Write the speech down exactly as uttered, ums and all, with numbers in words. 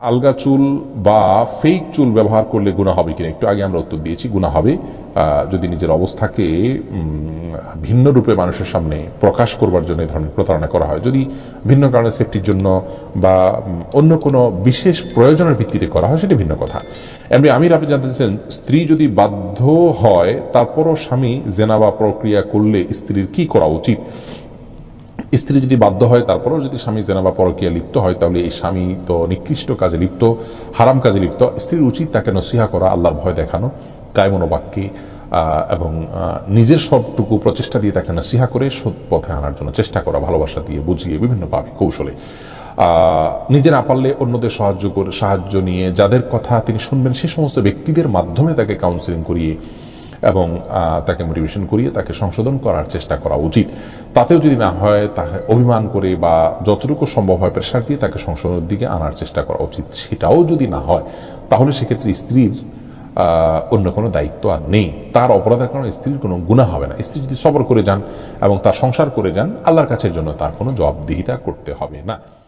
আলগা চুল বা ফেক চুল ব্যবহার করলে গুনাহ হবে কিনা, একটু আগে আমরা উত্তর দিয়েছি গুনাহ হবে। যদি নিজের অবস্থাকে ভিন্ন রূপে মানুষের সামনে প্রকাশ করবার জন্য এই ধরনের প্রতারণা করা হয়, যদি ভিন্ন কারণে সেফটির জন্য বা অন্য কোনো বিশেষ প্রয়োজনের ভিত্তিতে করা হয়, সেটা ভিন্ন কথা। এমনি আমির আপনি জানতে চাচ্ছেন, স্ত্রী যদি বাধ্য হয় তারপরও স্বামী জেনা বা প্রক্রিয়া করলে স্ত্রীর কি করা উচিত? স্ত্রী যদি বাধ্য হয় তারপরেও যদি স্বামী জেনা বা পরকীয়া লিপ্ত হয়, তাহলে এই স্বামী তো নিকৃষ্ট কাজে লিপ্ত, হারাম কাজে লিপ্ত। স্ত্রীর উচিত তাকে নসিহা করা, আল্লাহর ভয় দেখানো কায়মনো বাক্যে, এবং নিজের সবটুকু প্রচেষ্টা দিয়ে তাকে নসিহা করে সৎ পথে আনার জন্য চেষ্টা করা, ভালোবাসা দিয়ে বুঝিয়ে বিভিন্নভাবে কৌশলে। নিজে না পারলে অন্যদের সাহায্য করে সাহায্য নিয়ে যাদের কথা তিনি শুনবেন সে সমস্ত ব্যক্তিদের মাধ্যমে তাকে কাউন্সেলিং করিয়ে এবং তাকে মোটিভেশন করিয়ে তাকে সংশোধন করার চেষ্টা করা উচিত। তাতেও যদি না হয় তাকে অভিমান করে বা যতটুকু সম্ভব হয় প্রেশার দিয়ে তাকে সংশোধনের দিকে আনার চেষ্টা করা উচিত। সেটাও যদি না হয় তাহলে সেক্ষেত্রে স্ত্রীর অন্য কোনো দায়িত্ব আর নেই, তার অপরাধের কারণে স্ত্রীর কোনো গুনাহ হবে না। স্ত্রী যদি সবর করে যান এবং তার সংসার করে যান, আল্লাহর কাছের জন্য তার কোনো জবাবদিহিতা করতে হবে না।